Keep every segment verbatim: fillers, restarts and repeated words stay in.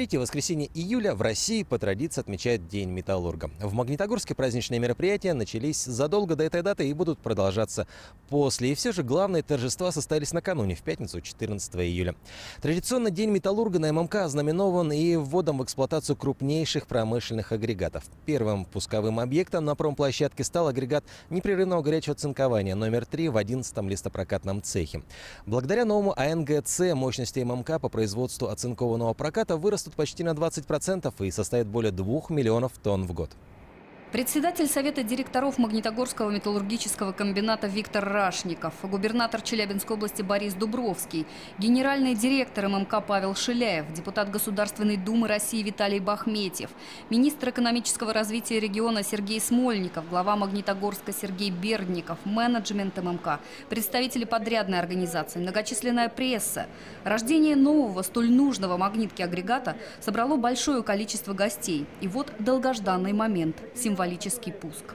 третье воскресенье июля в России по традиции отмечают День металлурга. В Магнитогорске праздничные мероприятия начались задолго до этой даты и будут продолжаться после. И все же главные торжества состоялись накануне, в пятницу, четырнадцатого июля. Традиционно День металлурга на ММК ознаменован и вводом в эксплуатацию крупнейших промышленных агрегатов. Первым пусковым объектом на промплощадке стал агрегат непрерывного горячего цинкования номер три в одиннадцатом листопрокатном цехе. Благодаря новому АНГЦ мощности ММК по производству оцинкованного проката вырастут почти на двадцать процентов и составят более двух миллионов тонн в год. Председатель Совета директоров Магнитогорского металлургического комбината Виктор Рашников, губернатор Челябинской области Борис Дубровский, генеральный директор ММК Павел Шиляев, депутат Государственной Думы России Виталий Бахметьев, министр экономического развития региона Сергей Смольников, глава Магнитогорска Сергей Бердников, менеджмент ММК, представители подрядной организации, многочисленная пресса. Рождение нового, столь нужного магнитки агрегата собрало большое количество гостей. И вот долгожданный момент – символический Символический пуск.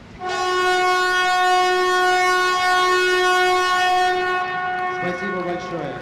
Спасибо большое.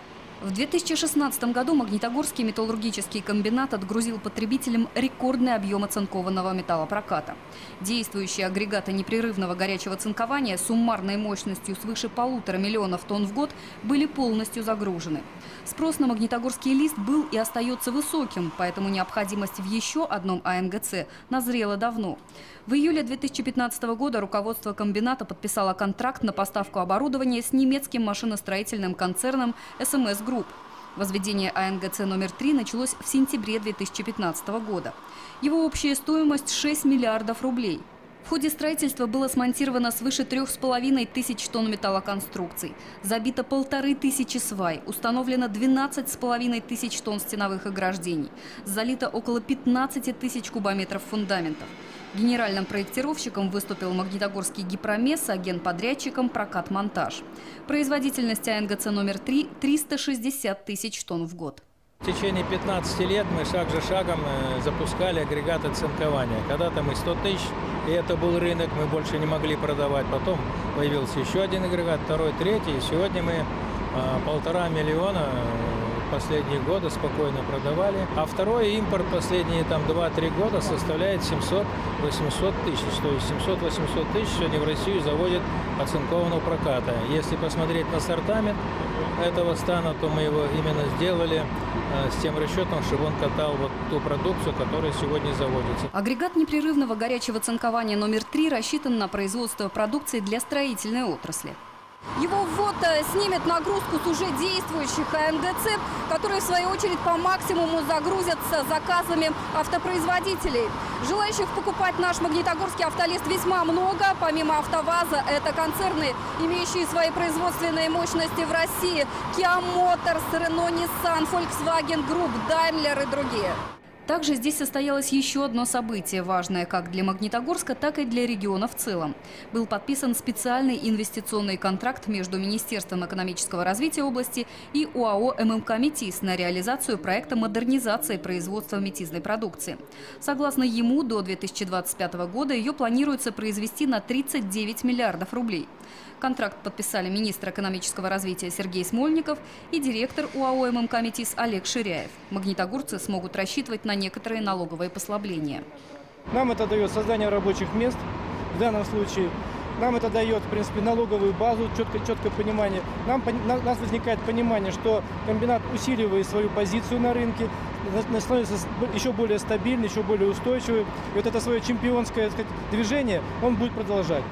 В две тысячи шестнадцатом году Магнитогорский металлургический комбинат отгрузил потребителям рекордный объем оцинкованного металлопроката. Действующие агрегаты непрерывного горячего цинкования с суммарной мощностью свыше полутора миллионов тонн в год были полностью загружены. Спрос на магнитогорский лист был и остается высоким, поэтому необходимость в еще одном АНГЦ назрела давно. В июле две тысячи пятнадцатого года руководство комбината подписало контракт на поставку оборудования с немецким машиностроительным концерном эс эм эс Групп. Возведение АНГЦ номер три началось в сентябре две тысячи пятнадцатого года. Его общая стоимость – шесть миллиардов рублей. В ходе строительства было смонтировано свыше трех с половиной тысяч тонн металлоконструкций, забито полторы тысячи свай, установлено двенадцать с половиной тысяч тонн стеновых ограждений, залито около пятнадцати тысяч кубометров фундаментов. Генеральным проектировщиком выступил Магнитогорский гипромес, а генподрядчиком прокат-монтаж. Производительность АНГЦ номер три – триста шестьдесят тысяч тонн в год. В течение пятнадцати лет мы шаг за шагом запускали агрегаты цинкования. Когда-то мы сто тысяч, и это был рынок, мы больше не могли продавать. Потом появился еще один агрегат, второй, третий. И сегодня мы полтора миллиона последние годы спокойно продавали. А второй импорт последние там два-три года составляет семьсот-восемьсот тысяч. То есть семьсот-восемьсот тысяч сегодня в Россию заводят оцинкованного проката. Если посмотреть на сортамент этого стана, то мы его именно сделали с тем расчетом, чтобы он катал вот ту продукцию, которая сегодня заводится. Агрегат непрерывного горячего цинкования номер три рассчитан на производство продукции для строительной отрасли. Его ввод снимет нагрузку с уже действующих АНГЦ, которые в свою очередь по максимуму загрузятся заказами автопроизводителей. Желающих покупать наш магнитогорский автолист весьма много. Помимо АвтоВАЗа, это концерны, имеющие свои производственные мощности в России: Kia Motors, Renault, Nissan, Volkswagen Group, Daimler и другие. Также здесь состоялось еще одно событие, важное как для Магнитогорска, так и для региона в целом. Был подписан специальный инвестиционный контракт между Министерством экономического развития области и ОАО ММК «Метиз» на реализацию проекта модернизации производства метизной продукции. Согласно ему, до две тысячи двадцать пятого года ее планируется произвести на тридцать девять миллиардов рублей. Контракт подписали министр экономического развития Сергей Смольников и директор ОАО ММК «Метиз» Олег Ширяев. Магнитогорцы смогут рассчитывать на некоторые налоговые послабления. Нам это дает создание рабочих мест в данном случае. Нам это дает, в принципе, налоговую базу, четкое, четкое понимание. Нам, у нас возникает понимание, что комбинат усиливает свою позицию на рынке, становится еще более стабильным, еще более устойчивым. И вот это свое чемпионское, так сказать, движение он будет продолжать.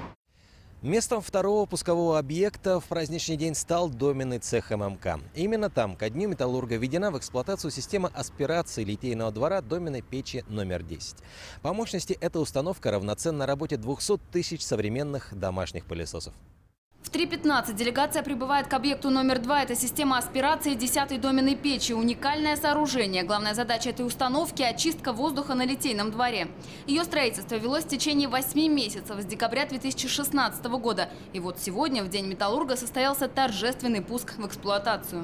Местом второго пускового объекта в праздничный день стал доменный цех ММК. Именно там ко дню металлурга введена в эксплуатацию система аспирации литейного двора доменной печи номер десять. По мощности эта установка равноценна работе двухсот тысяч современных домашних пылесосов. В три пятнадцать делегация прибывает к объекту номер два. Это система аспирации десятой доменной печи. Уникальное сооружение. Главная задача этой установки – очистка воздуха на литейном дворе. Ее строительство велось в течение восьми месяцев с декабря две тысячи шестнадцатого года. И вот сегодня, в День металлурга, состоялся торжественный пуск в эксплуатацию.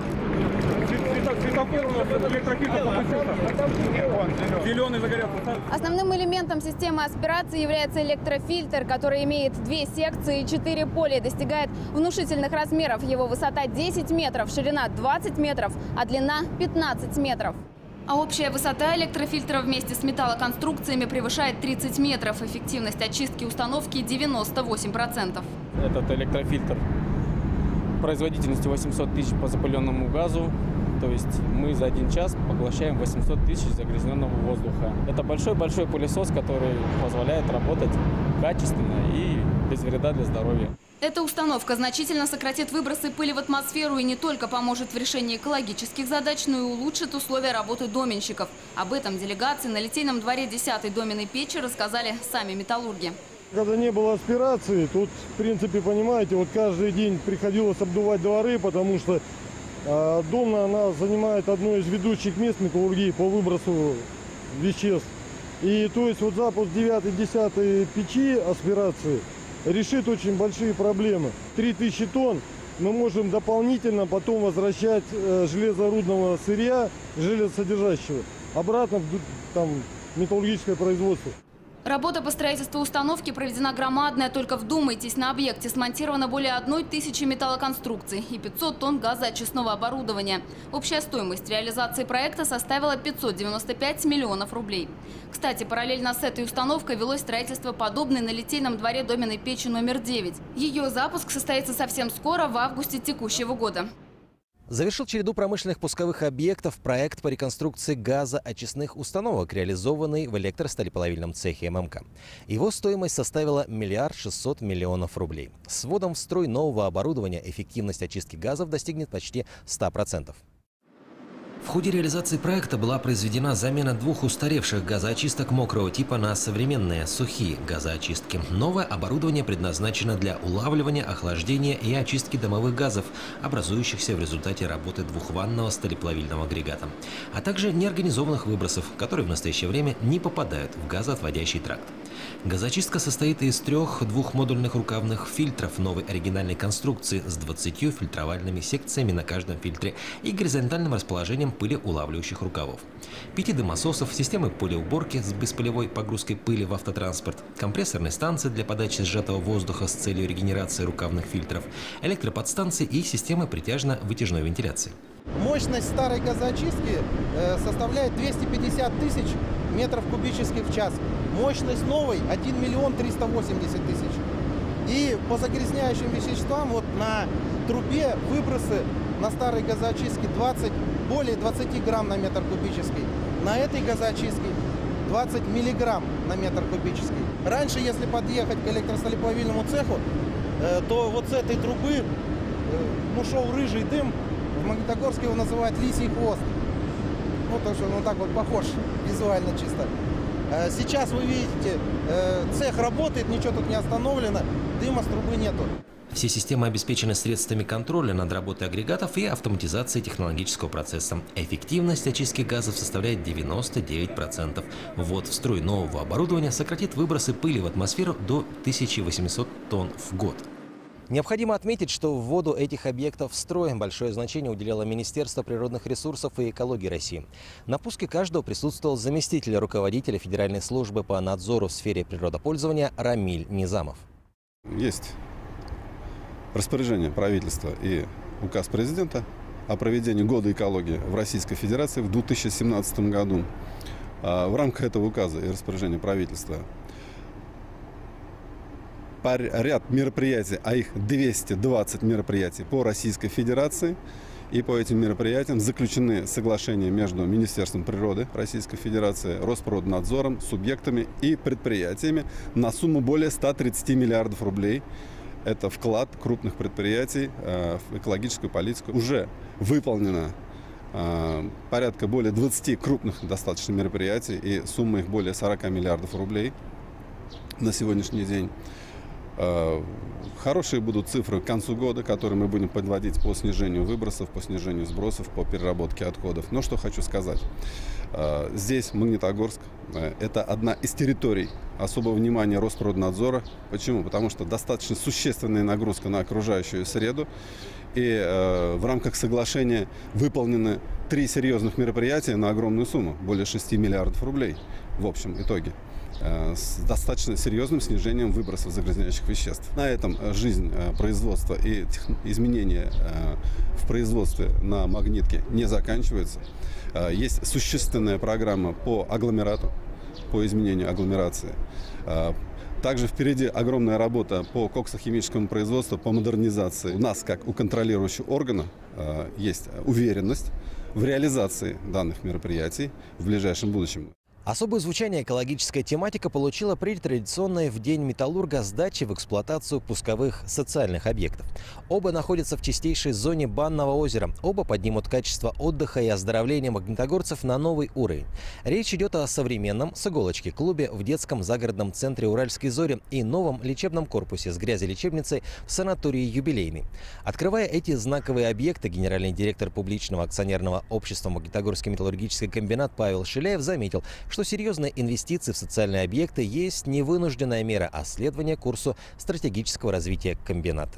Основным элементом системы аспирации является электрофильтр, который имеет две секции и четыре поля и достигает внушительных размеров. Его высота десять метров, ширина двадцать метров, а длина пятнадцать метров. А общая высота электрофильтра вместе с металлоконструкциями превышает тридцать метров. Эффективность очистки установки девяносто восемь процентов. Этот электрофильтр производительностью восемьсот тысяч по запыленному газу. То есть мы за один час поглощаем восемьсот тысяч загрязненного воздуха. Это большой-большой пылесос, который позволяет работать качественно и без вреда для здоровья. Эта установка значительно сократит выбросы пыли в атмосферу и не только поможет в решении экологических задач, но и улучшит условия работы доменщиков. Об этом делегации на Литейном дворе десятой доменной печи рассказали сами металлурги. Когда не было аспирации, тут, в принципе, понимаете, вот каждый день приходилось обдувать дворы, потому что э, Домна, она занимает одно из ведущих мест металлургии по выбросу веществ. И то есть вот запуск девятой-десятой печи аспирации решит очень большие проблемы. три тысячи тонн мы можем дополнительно потом возвращать э, железорудного сырья, железосодержащего, обратно в там, металлургическое производство. Работа по строительству установки проведена громадная. Только вдумайтесь, на объекте смонтировано более одной тысячи металлоконструкций и пятьсот тонн газоочистного оборудования. Общая стоимость реализации проекта составила пятьсот девяносто пять миллионов рублей. Кстати, параллельно с этой установкой велось строительство подобной на Литейном дворе доменной печи номер девять. Ее запуск состоится совсем скоро, в августе текущего года. Завершил череду промышленных пусковых объектов проект по реконструкции газоочистных установок, реализованный в электросталеплавильном цехе эм эм ка. Его стоимость составила миллиард шестьсот миллионов рублей. С вводом в строй нового оборудования эффективность очистки газов достигнет почти ста процентов. В ходе реализации проекта была произведена замена двух устаревших газоочисток мокрого типа на современные сухие газоочистки. Новое оборудование предназначено для улавливания, охлаждения и очистки дымовых газов, образующихся в результате работы двухванного сталеплавильного агрегата, а также неорганизованных выбросов, которые в настоящее время не попадают в газоотводящий тракт. Газоочистка состоит из трех двухмодульных рукавных фильтров новой оригинальной конструкции с двадцатью фильтровальными секциями на каждом фильтре и горизонтальным расположением пылеулавливающих рукавов, пяти дымососов, системы пылеуборки с беспылевой погрузкой пыли в автотранспорт, компрессорной станции для подачи сжатого воздуха с целью регенерации рукавных фильтров, электроподстанции и системы притяжно-вытяжной вентиляции. Мощность старой газоочистки э, составляет двести пятьдесят тысяч метров кубических в час. Мощность новой один миллион триста восемьдесят тысяч. И по загрязняющим веществам вот на трубе выбросы на старой газоочистке двадцать, более двадцати грамм на метр кубический. На этой газоочистке двадцать миллиграмм на метр кубический. Раньше, если подъехать к электросталеплавильному цеху, э, то вот с этой трубы э, ну, шел рыжий дым. В Магнитогорске его называют лисий хвост. Ну, потому что он так вот похож визуально чисто. Сейчас вы видите, цех работает, ничего тут не остановлено, дыма с трубы нету. Все системы обеспечены средствами контроля над работой агрегатов и автоматизацией технологического процесса. Эффективность очистки газов составляет девяносто девять процентов. Ввод в строй нового оборудования сократит выбросы пыли в атмосферу до тысячи восьмисот тонн в год. Необходимо отметить, что вводу этих объектов в строй большое значение уделяло Министерство природных ресурсов и экологии России. На пуске каждого присутствовал заместитель руководителя Федеральной службы по надзору в сфере природопользования Рамиль Низамов. Есть распоряжение правительства и указ президента о проведении года экологии в Российской Федерации в две тысячи семнадцатом году. В рамках этого указа и распоряжения правительства ряд мероприятий, а их двести двадцать мероприятий по Российской Федерации. И по этим мероприятиям заключены соглашения между Министерством природы Российской Федерации, Росприроднадзором, субъектами и предприятиями на сумму более ста тридцати миллиардов рублей. Это вклад крупных предприятий в экологическую политику. Уже выполнено порядка более двадцати крупных достаточно мероприятий, и сумма их более сорока миллиардов рублей на сегодняшний день. Хорошие будут цифры к концу года, которые мы будем подводить по снижению выбросов, по снижению сбросов, по переработке отходов. Но что хочу сказать. Здесь Магнитогорск – это одна из территорий особого внимания Росприроднадзора. Почему? Потому что достаточно существенная нагрузка на окружающую среду. И в рамках соглашения выполнены три серьезных мероприятия на огромную сумму – более шести миллиардов рублей в общем итоге. с достаточно серьезным снижением выбросов загрязняющих веществ. На этом жизнь производства и изменения в производстве на магнитке не заканчивается. Есть существенная программа по агломерату, по изменению агломерации. Также впереди огромная работа по коксохимическому производству, по модернизации. У нас, как у контролирующего органа, есть уверенность в реализации данных мероприятий в ближайшем будущем. Особое звучание экологическая тематика получила при традиционной в День металлурга сдаче в эксплуатацию пусковых социальных объектов. Оба находятся в чистейшей зоне банного озера. Оба поднимут качество отдыха и оздоровления магнитогорцев на новый уровень. Речь идет о современном с иголочки клубе в детском загородном центре «Уральской зори» и новом лечебном корпусе с грязелечебницей в санатории «Юбилейный». Открывая эти знаковые объекты, генеральный директор публичного акционерного общества «Магнитогорский металлургический комбинат» Павел Шиляев заметил, что серьезные инвестиции в социальные объекты есть не вынужденная мера, а следование курсу стратегического развития комбината.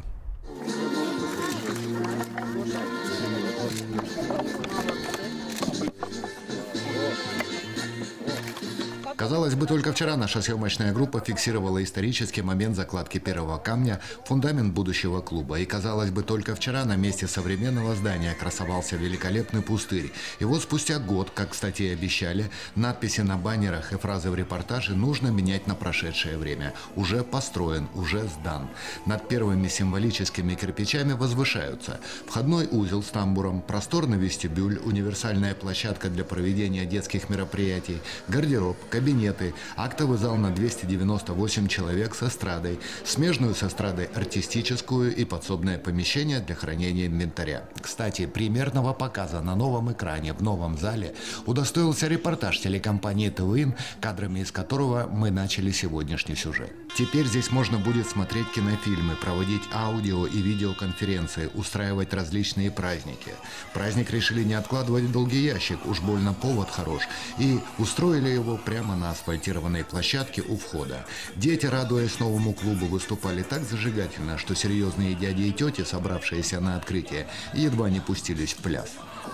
Казалось бы, только вчера наша съемочная группа фиксировала исторический момент закладки первого камня в фундамент будущего клуба. И казалось бы, только вчера на месте современного здания красовался великолепный пустырь. И вот спустя год, как, кстати, и обещали, надписи на баннерах и фразы в репортаже нужно менять на прошедшее время. Уже построен, уже сдан. Над первыми символическими кирпичами возвышаются входной узел с тамбуром, просторный вестибюль, универсальная площадка для проведения детских мероприятий, гардероб, кабинет. Кабинеты, актовый зал на двести девяносто восемь человек с эстрадой, смежную с эстрадой артистическую и подсобное помещение для хранения инвентаря. Кстати, примерного показа на новом экране в новом зале удостоился репортаж телекомпании ТВИН, кадрами из которого мы начали сегодняшний сюжет. Теперь здесь можно будет смотреть кинофильмы, проводить аудио и видеоконференции, устраивать различные праздники. Праздник решили не откладывать в долгий ящик, уж больно повод хорош, и устроили его прямо на асфальтированной площадке у входа. Дети, радуясь новому клубу, выступали так зажигательно, что серьезные дяди и тети, собравшиеся на открытие, едва не пустились в пляс.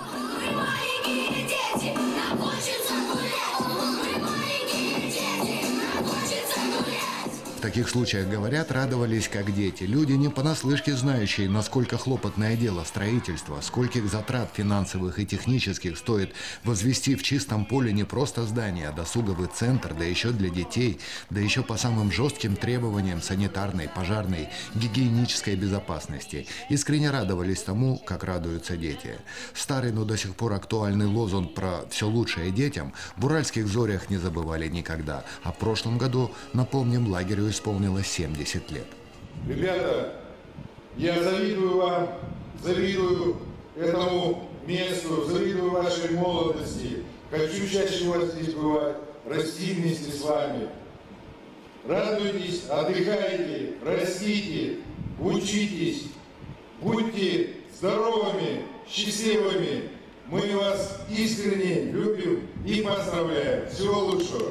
В таких случаях, говорят, радовались как дети. Люди, не понаслышке знающие, насколько хлопотное дело строительства, скольких затрат финансовых и технических стоит возвести в чистом поле не просто здание, а досуговый центр, да еще для детей, да еще по самым жестким требованиям санитарной, пожарной, гигиенической безопасности. Искренне радовались тому, как радуются дети. Старый, но до сих пор актуальный лозунг про «все лучшее детям» в Уральских зорях не забывали никогда. А в прошлом году, напомним, лагерю исполнилось семьдесят лет. Ребята, я завидую вам, завидую этому месту, завидую вашей молодости. Хочу чаще вас здесь бывать, расти вместе с вами. Радуйтесь, отдыхайте, растите, учитесь, будьте здоровыми, счастливыми. Мы вас искренне любим и поздравляем. Всего лучшего.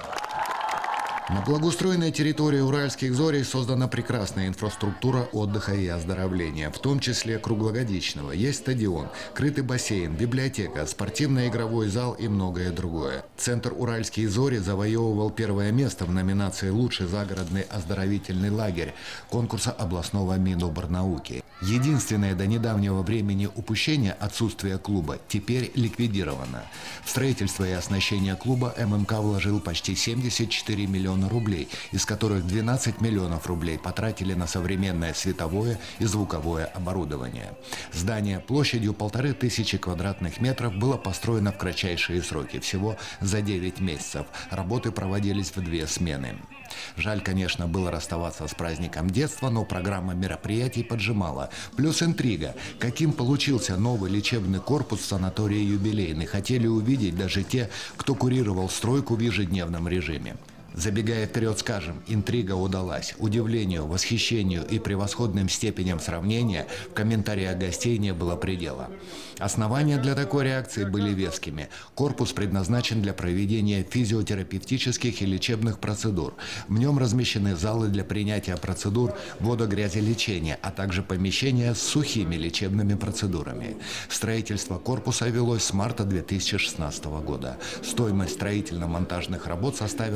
На благоустроенной территории Уральских зорей создана прекрасная инфраструктура отдыха и оздоровления, в том числе круглогодичного. Есть стадион, крытый бассейн, библиотека, спортивно-игровой зал и многое другое. Центр «Уральские зори» завоевывал первое место в номинации «Лучший загородный оздоровительный лагерь» конкурса областного Миноборнауки. Единственное до недавнего времени упущение отсутствия клуба теперь ликвидировано. В строительство и оснащение клуба эм эм ка вложил почти семьдесят четыре миллиона рублей, из которых двенадцать миллионов рублей потратили на современное световое и звуковое оборудование. Здание площадью полторы тысячи квадратных метров было построено в кратчайшие сроки, всего за девять месяцев. Работы проводились в две смены. Жаль, конечно, было расставаться с праздником детства, но программа мероприятий поджимала. Плюс интрига. Каким получился новый лечебный корпус в санатории «Юбилейный», хотели увидеть даже те, кто курировал стройку в ежедневном режиме. Забегая вперед, скажем, интрига удалась. Удивлению, восхищению и превосходным степеням сравнения в комментариях гостей не было предела. Основания для такой реакции были вескими. Корпус предназначен для проведения физиотерапевтических и лечебных процедур. В нем размещены залы для принятия процедур водогрязелечения, а также помещения с сухими лечебными процедурами. Строительство корпуса велось с марта две тысячи шестнадцатого года. Стоимость строительно-монтажных работ составила семь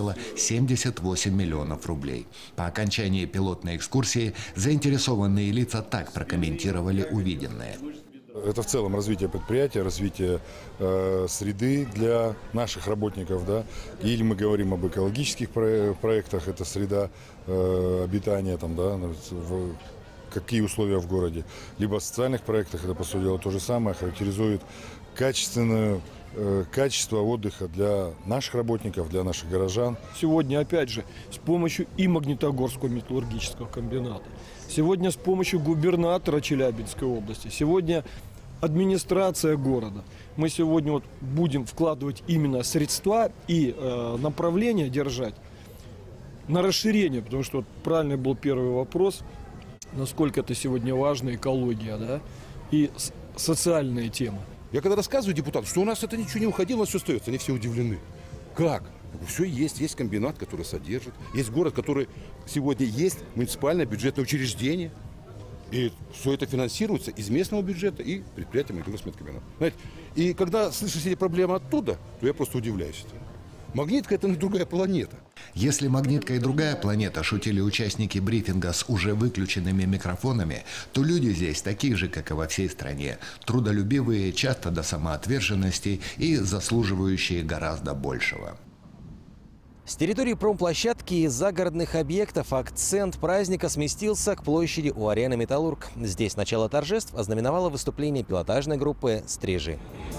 семьдесят восемь миллионов рублей. По окончании пилотной экскурсии заинтересованные лица так прокомментировали увиденное. Это в целом развитие предприятия, развитие э, среды для наших работников, да. Или мы говорим об экологических про проектах, это среда э, обитания, там, да, в, какие условия в городе. Либо в социальных проектах, это, по сути дела, то же самое, характеризует качественное э, качество отдыха для наших работников, для наших горожан. Сегодня, опять же, с помощью и Магнитогорского металлургического комбината, сегодня с помощью губернатора Челябинской области, сегодня администрация города. Мы сегодня вот будем вкладывать именно средства и э, направления держать на расширение, потому что вот правильный был первый вопрос, насколько это сегодня важна экология, да, и социальная тема. Я когда рассказываю депутатам, что у нас это ничего не уходило, у нас все остается, они все удивлены. Как? Все есть, есть комбинат, который содержит, есть город, который сегодня есть муниципальное бюджетное учреждение, и все это финансируется из местного бюджета и предприятия Магнитогорского металлургического комбината. И когда слышишь эти проблемы оттуда, то я просто удивляюсь. Магнитка – это не другая планета. Если «Магнитка» и другая планета, шутили участники брифинга с уже выключенными микрофонами, то люди здесь такие же, как и во всей стране. Трудолюбивые, часто до самоотверженности и заслуживающие гораздо большего. С территории промплощадки и загородных объектов акцент праздника сместился к площади у арены «Металлург». Здесь начало торжеств ознаменовало выступление пилотажной группы «Стрижи».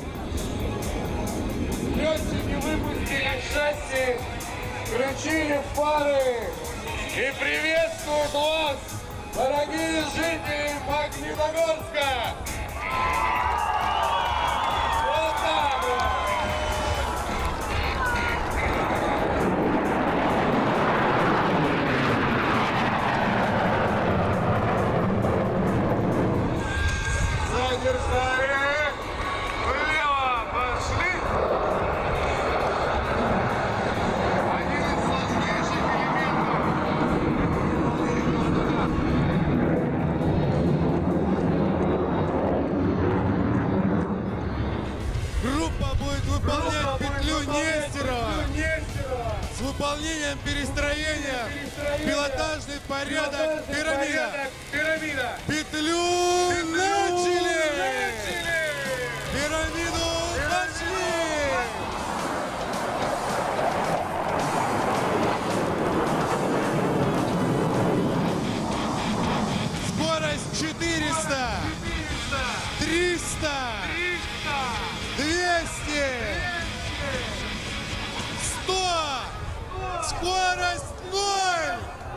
Летчики выпустили шасси, включили фары и приветствуют вас, дорогие жители Магнитогорска! Вот так вот! Задержали! Влево пошли! Один из сложнейших элементов. Группа будет выполнять Группа петлю будет Нестерова с выполнением перестроения пилотажный порядок пирамида. пирамида. Петлю, Петлю начали! начали! Пирамиду пошли! Скорость четыреста, триста, двести, сто, скорость ноль!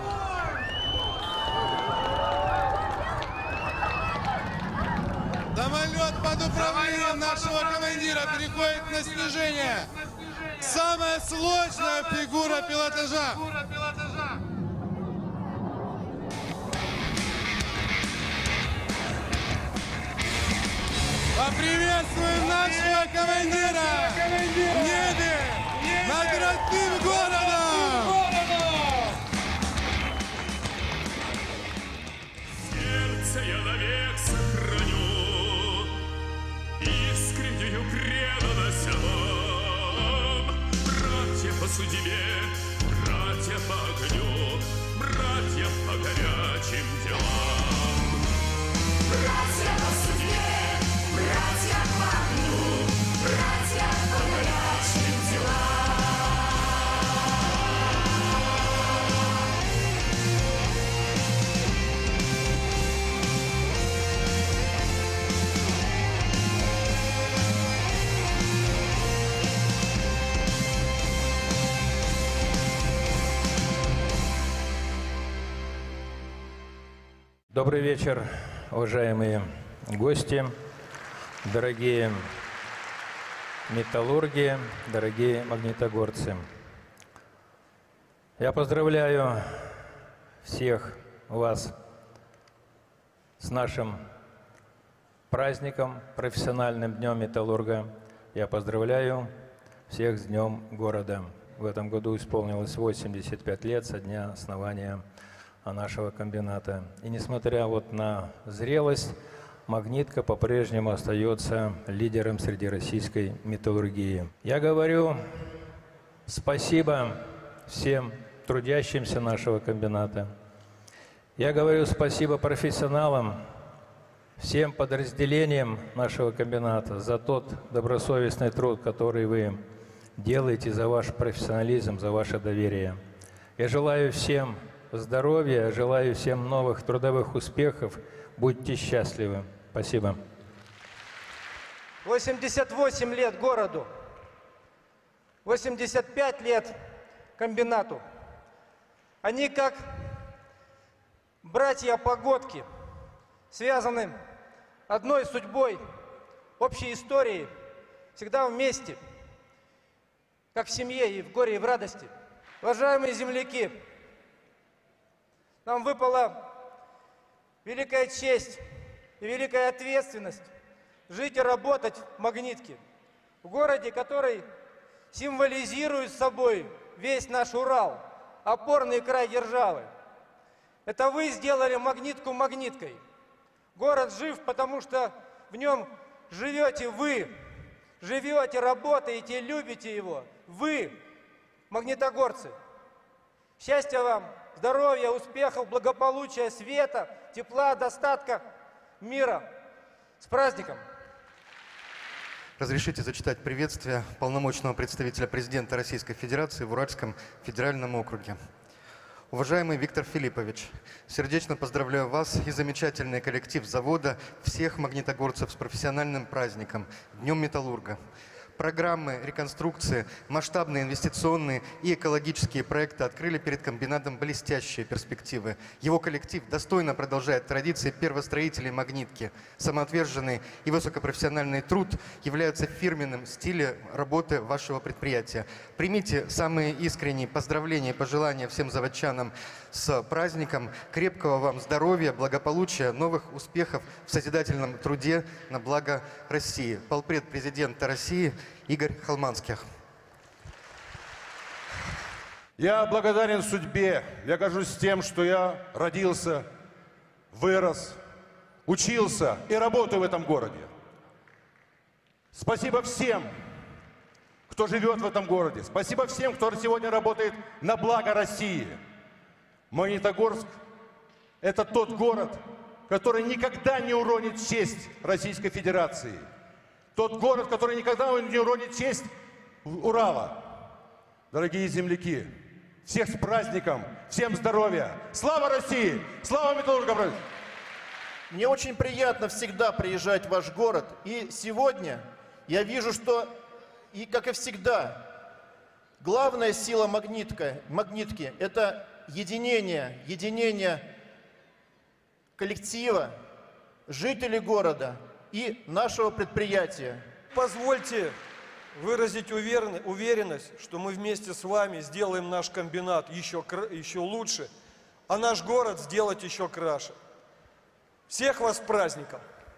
Самолет под управлением нашего командира переходит на снижение. Самая сложная фигура пилотажа. Поприветствуем нашего командира в небе над родным городом! Сердце я навек сохраню, искреннюю преданность вам. Братья по судьбе, братья по огню, братья по горячим делам. Братья по судьбе, братья по огню, братья по горячим делам. Добрый вечер, уважаемые гости, дорогие металлурги, дорогие магнитогорцы. Я поздравляю всех вас с нашим праздником, профессиональным днем металлурга. Я поздравляю всех с Днем города. В этом году исполнилось восемьдесят пять лет со дня основания нашего комбината. И несмотря вот на зрелость, Магнитка по-прежнему остается лидером среди российской металлургии. Я говорю спасибо всем трудящимся нашего комбината. Я говорю спасибо профессионалам, всем подразделениям нашего комбината за тот добросовестный труд, который вы делаете, за ваш профессионализм, за ваше доверие. Я желаю всем здоровья, желаю всем новых трудовых успехов. Будьте счастливы. Спасибо. восемьдесят восемь лет городу, восемьдесят пять лет комбинату. Они как братья-погодки, связаны одной судьбой, общей историей, всегда вместе, как в семье и в горе, и в радости. Уважаемые земляки, нам выпала великая честь и великая ответственность жить и работать в Магнитке, в городе, который символизирует собой весь наш Урал, опорный край державы. Это вы сделали Магнитку магниткой. Город жив, потому что в нем живете вы, живете, работаете, любите его. Вы, магнитогорцы. Счастья вам, здоровья, успехов, благополучия, света, тепла, достатка, мира. С праздником! Разрешите зачитать приветствие полномочного представителя президента Российской Федерации в Уральском федеральном округе. Уважаемый Виктор Филиппович, сердечно поздравляю вас и замечательный коллектив завода, всех магнитогорцев с профессиональным праздником, Днем Металлурга. Программы реконструкции, масштабные инвестиционные и экологические проекты открыли перед комбинатом блестящие перспективы. Его коллектив достойно продолжает традиции первостроителей Магнитки. Самоотверженный и высокопрофессиональный труд являются фирменным стилем работы вашего предприятия. Примите самые искренние поздравления и пожелания всем заводчанам с праздником. Крепкого вам здоровья, благополучия, новых успехов в созидательном труде на благо России. Полпред президента России Игорь Холманских. Я благодарен судьбе, я горжусь тем, что я родился, вырос, учился и работаю в этом городе. Спасибо всем, кто живет в этом городе. Спасибо всем, кто сегодня работает на благо России. Магнитогорск – это тот город, который никогда не уронит честь Российской Федерации. Тот город, который никогда не уронит честь Урала. Дорогие земляки, всех с праздником, всем здоровья. Слава России! Слава металлургам! Мне очень приятно всегда приезжать в ваш город. И сегодня я вижу, что, и как и всегда, главная сила магнитка, магнитки – это единение, единение коллектива, жителей города и нашего предприятия. Позвольте выразить уверенность, что мы вместе с вами сделаем наш комбинат еще, еще лучше, а наш город сделать еще краше. Всех вас с праздником!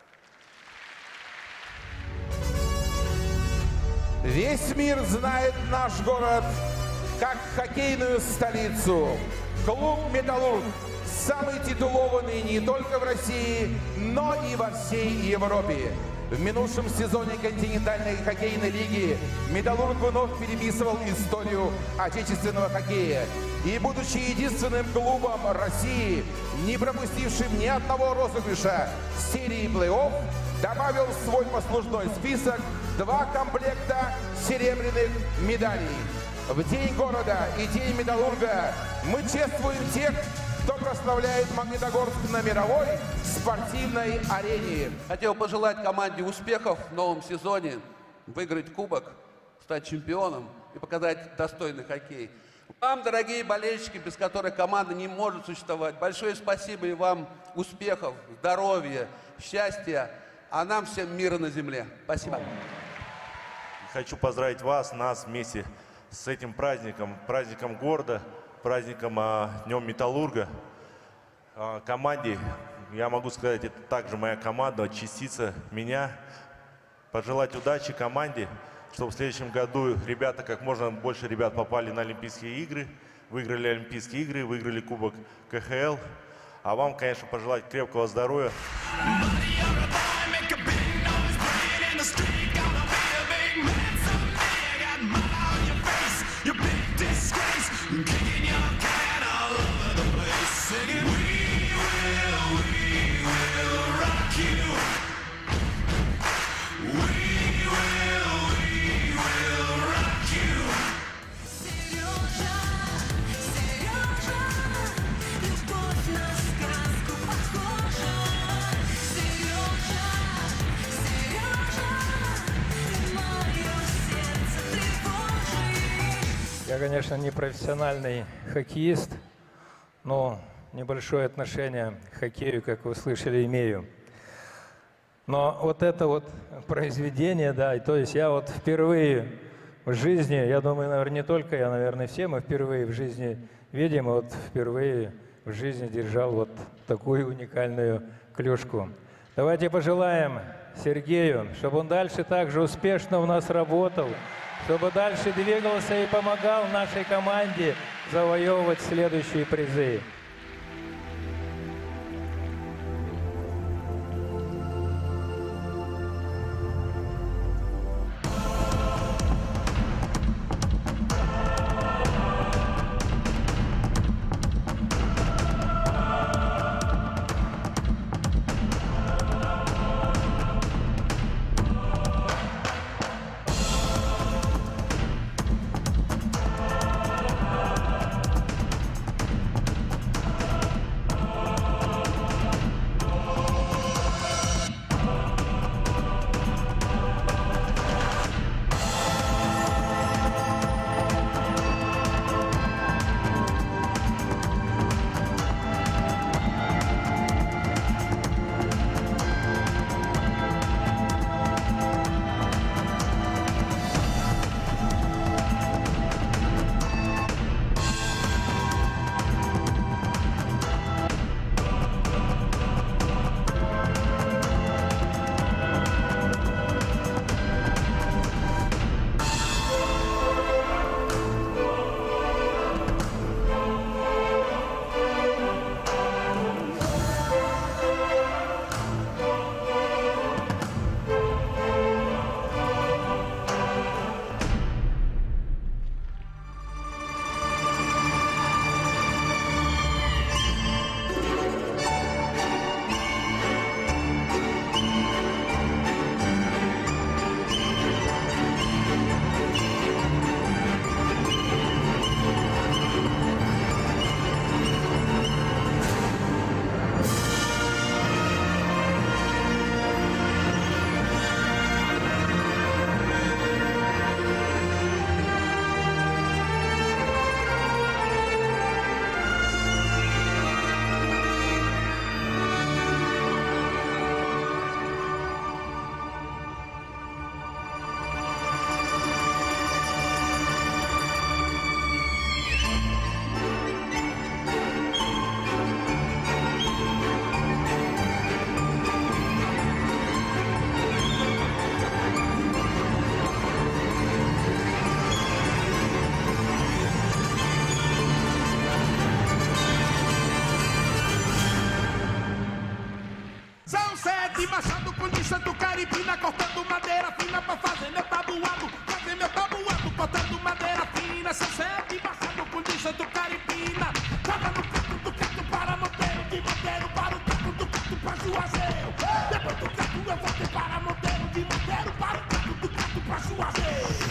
Весь мир знает наш город как хоккейную столицу. Клуб «Металлург» самый титулованный не только в России, но и во всей Европе. В минувшем сезоне континентальной хоккейной лиги «Металлург» вновь переписывал историю отечественного хоккея. И, будучи единственным клубом России, не пропустившим ни одного розыгрыша в серии плей-офф, добавил в свой послужной список два комплекта серебряных медалей. В День города и День Металлурга мы чествуем тех, кто прославляет Магнитогорск на мировой спортивной арене. Хотел пожелать команде успехов в новом сезоне, выиграть кубок, стать чемпионом и показать достойный хоккей. Вам, дорогие болельщики, без которых команда не может существовать, большое спасибо и вам успехов, здоровья, счастья, а нам всем мира на земле. Спасибо. Хочу поздравить вас, нас вместе с этим праздником, праздником города, праздником а, Днем Металлурга. А, команде, я могу сказать, это также моя команда, частица меня. Пожелать удачи команде, чтобы в следующем году ребята, как можно больше ребят попали на Олимпийские игры, выиграли Олимпийские игры, выиграли Кубок ка ха эл. А вам, конечно, пожелать крепкого здоровья. Я, конечно, не профессиональный хоккеист, но небольшое отношение к хоккею, как вы слышали, имею. Но вот это вот произведение, да, и то есть я вот впервые в жизни, я думаю, наверное, не только я, наверное, все мы впервые в жизни видим, вот впервые в жизни держал вот такую уникальную клюшку. Давайте пожелаем Сергею, чтобы он дальше так же успешно у нас работал, чтобы дальше двигался и помогал нашей команде завоевывать следующие призы. Machado com de Santo Caribina, cortando madeira fina pra fazer meu tabuado, fazer meu tabuado, cortando madeira fina. São sete Machado com de Santo Caribina, tava no canto do canto para Monteiro, de Monteiro para o canto do canto pra Juazeiro. Depois do canto eu voltei para Monteiro, de Monteiro para o canto do canto pra Juazeiro.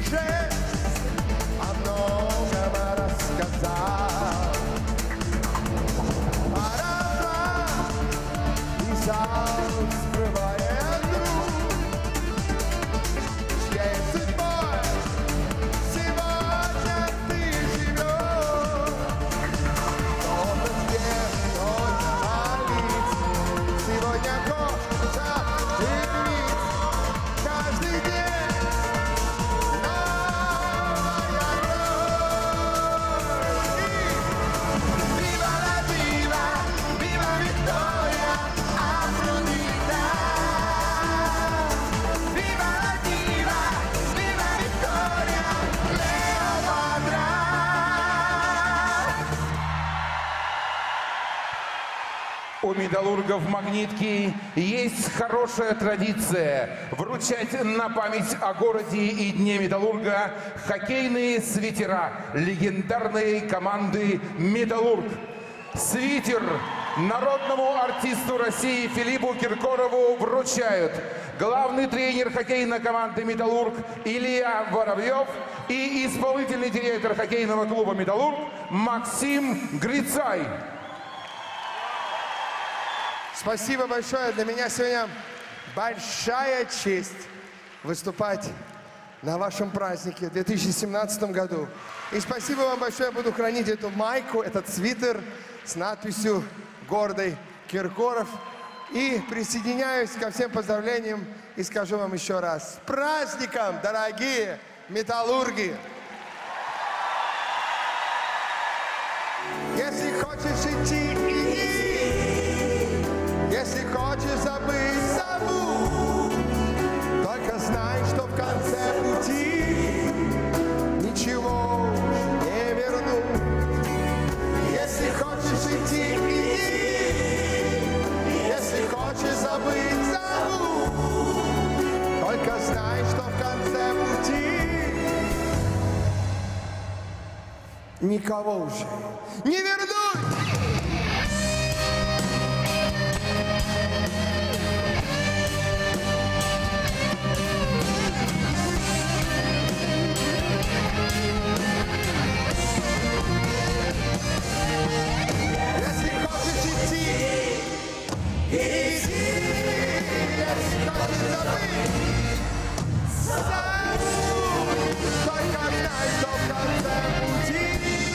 жест о многом рассказал. Пора и зал скрывает друг, чьей судьбой сегодня ты живешь. Кто-то здесь, кто-то молится, сегодня хочется жить каждый день. Новая кровь. И viva la diva, viva Victoria Afrodita. Viva la diva, viva Victoria Cleopatra. У металлургов «Магнитки» есть хорошая традиция вручать на память о городе и Дне металлурга хоккейные свитера легендарной команды «Металлург». Свитер народному артисту России Филиппу Киркорову вручают главный тренер хоккейной команды «Металлург» Илья Воробьев и исполнительный директор хоккейного клуба «Металлург» Максим Грицай. Спасибо большое. Для меня сегодня большая честь выступать на вашем празднике в две тысячи семнадцатом году. И спасибо вам большое. Я буду хранить эту майку, этот свитер с надписью «Гордый Киркоров». И присоединяюсь ко всем поздравлениям и скажу вам еще раз: с праздником, дорогие металлурги! Если хочешь идти, иди. Если хочешь забыть, забудь. Только знай, что в конце пути ничего не вернуть. Если хочешь идти, иди. Если хочешь забыть, забудь. Только знай, что в конце пути никого уже не вернуть. Если хочешь идти, иди. Если хочешь забыть, забудь. Только знай, что в конце пути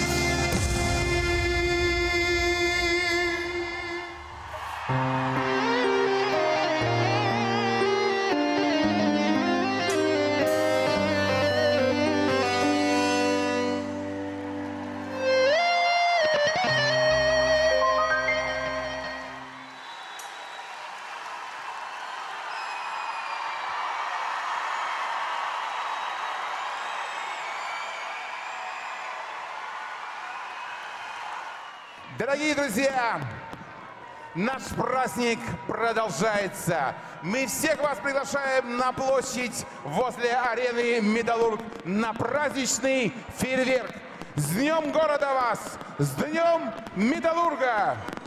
Дорогие друзья, наш праздник продолжается. Мы всех вас приглашаем на площадь возле арены «Металлург» на праздничный фейерверк. С Днем города вас! С Днем Металлурга!